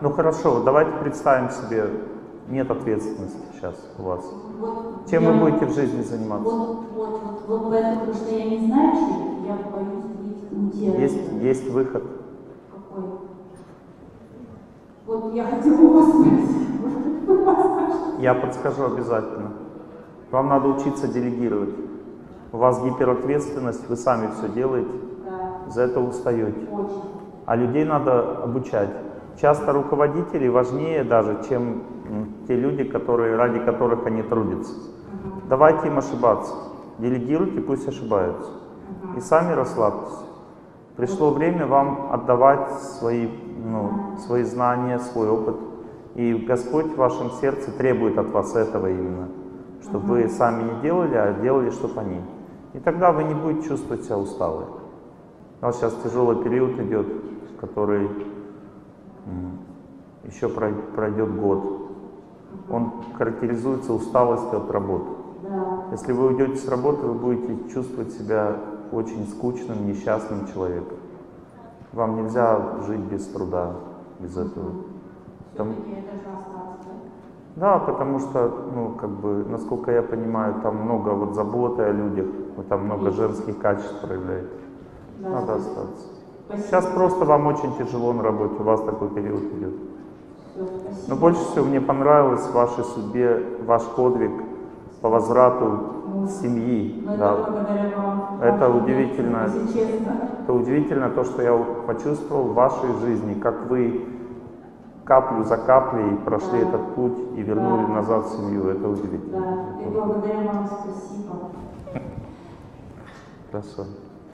Ну хорошо, давайте представим себе, нет ответственности сейчас у вас. Вот Чем я, вы будете в жизни заниматься? Вот поэтому, потому что я не знаю, что я боюсь быть Есть выход. Какой? Вот я хотела у вас спросить. Я подскажу обязательно. Вам надо учиться делегировать. У вас гиперответственность, вы сами все делаете, Да. за это устаете. Очень. А людей надо обучать. Часто руководители важнее даже, чем те люди, ради которых они трудятся. Давайте им ошибаться. Делегируйте, пусть ошибаются. И сами расслабьтесь. Пришло время вам отдавать свои знания, свой опыт. И Господь в вашем сердце требует от вас этого именно. Чтобы вы сами не делали, а делали, чтобы они. И тогда вы не будете чувствовать себя усталой. У нас сейчас тяжелый период идет, который еще пройдет год. Он характеризуется усталостью от работы. Если вы уйдете с работы, вы будете чувствовать себя очень скучным, несчастным человеком. Вам нельзя жить без труда, без этого. Да, потому что, насколько я понимаю, там много заботы о людях, там много женских качеств проявляет. Надо остаться. Сейчас просто вам очень тяжело на работе, у вас такой период идет. Но больше всего мне понравилось в вашей судьбе ваш подвиг по возврату семьи. Да. Это удивительно. Это удивительно то, что я почувствовал в вашей жизни, как вы каплю за каплей прошли этот путь и вернули назад семью. Это удивительно. Да, и благодаря вам спасибо. Хорошо.